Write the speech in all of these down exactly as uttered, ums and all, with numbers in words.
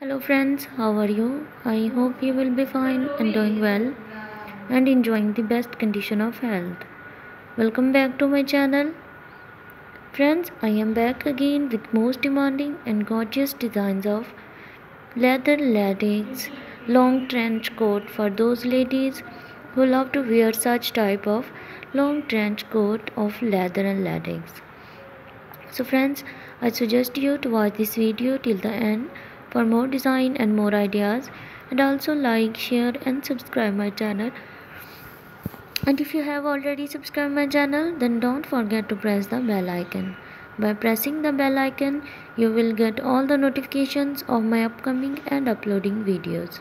Hello friends, how are you? I hope you will be fine and doing well and enjoying the best condition of health. Welcome back to my channel. Friends, I am back again with most demanding and gorgeous designs of leather latex long trench coat for those ladies who love to wear such type of long trench coat of leather and latex. So friends, I suggest you to watch this video till the end for more design and more ideas, and also like, share and subscribe my channel. And if you have already subscribed my channel, then don't forget to press the bell icon. By pressing the bell icon, you will get all the notifications of my upcoming and uploading videos.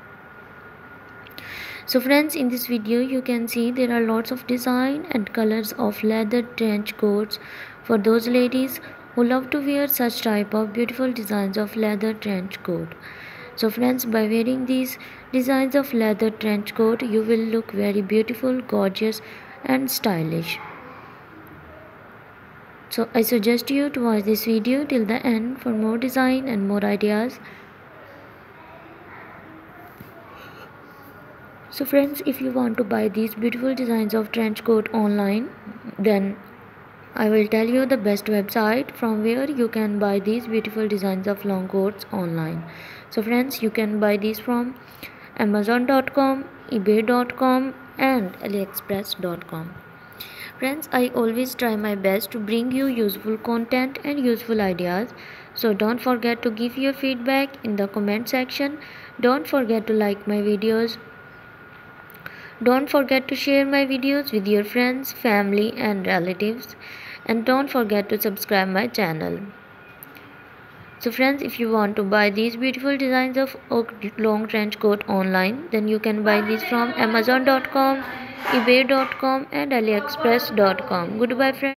So friends, in this video you can see there are lots of design and colors of leather trench coats for those ladies who love to wear such type of beautiful designs of leather trench coat. So friends, by wearing these designs of leather trench coat, you will look very beautiful, gorgeous and stylish. So I suggest you to watch this video till the end for more design and more ideas. So friends, if you want to buy these beautiful designs of trench coat online, then I will tell you the best website from where you can buy these beautiful designs of long coats online. So friends, you can buy these from amazon dot com, ebay dot com and aliexpress dot com. Friends, I always try my best to bring you useful content and useful ideas. So don't forget to give your feedback in the comment section. Don't forget to like my videos. Don't forget to share my videos with your friends, family and relatives, and don't forget to subscribe my channel. So friends, if you want to buy these beautiful designs of long trench coat online, then you can buy these from amazon dot com, ebay dot com and aliexpress dot com. Goodbye friends.